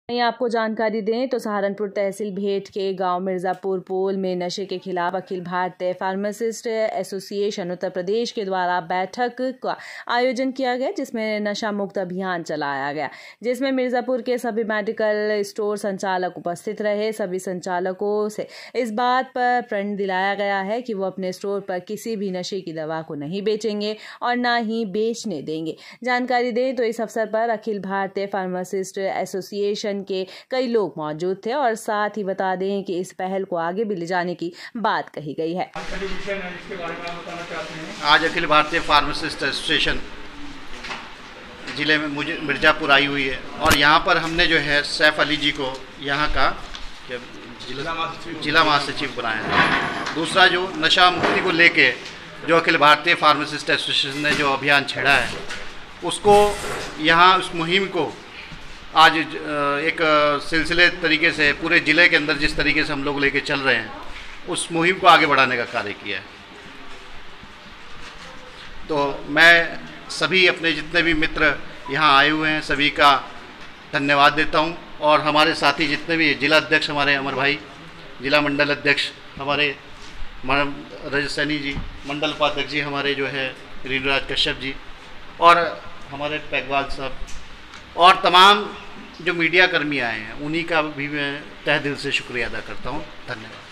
वहीं आपको जानकारी दें तो सहारनपुर तहसील भेट के गांव मिर्जापुर पोल में नशे के खिलाफ अखिल भारतीय फार्मासिस्ट एसोसिएशन उत्तर प्रदेश के द्वारा बैठक का आयोजन किया गया, जिसमें नशा मुक्त अभियान चलाया गया, जिसमें मिर्जापुर के सभी मेडिकल स्टोर संचालक उपस्थित रहे। सभी संचालकों से इस बात पर प्रण दिलाया गया है कि वो अपने स्टोर पर किसी भी नशे की दवा को नहीं बेचेंगे और न ही बेचने देंगे। जानकारी दें तो इस अवसर पर अखिल भारतीय फार्मासिस्ट एसोसिएशन के कई लोग मौजूद थे और साथ ही बता दें कि इस पहल को आगे भी ले जाने की बात कही गई है। आज अखिल भारतीय फार्मासिस्ट एसोसिएशन जिले में मिर्जापुर आई हुई है और यहाँ पर हमने जो है सैफ अली जी को यहाँ का जिला महासचिव बनाया है। दूसरा जो नशा मुक्ति को लेके जो अखिल भारतीय फार्मासिस्ट एसोसिएशन ने जो अभियान छेड़ा है उसको यहाँ उस मुहिम को आज एक सिलसिले तरीके से पूरे ज़िले के अंदर जिस तरीके से हम लोग लेके चल रहे हैं उस मुहिम को आगे बढ़ाने का कार्य किया है। तो मैं सभी अपने जितने भी मित्र यहाँ आए हुए हैं सभी का धन्यवाद देता हूँ और हमारे साथी जितने भी जिला अध्यक्ष हमारे अमर भाई, जिला मंडल अध्यक्ष हमारे रजत सैनी जी, मंडल उपाध्यक्ष जी हमारे जो है रीनराज कश्यप जी और हमारे पैगवाल साहब और तमाम जो मीडिया कर्मी आए हैं उन्हीं का भी मैं तहे दिल से शुक्रिया अदा करता हूँ। धन्यवाद।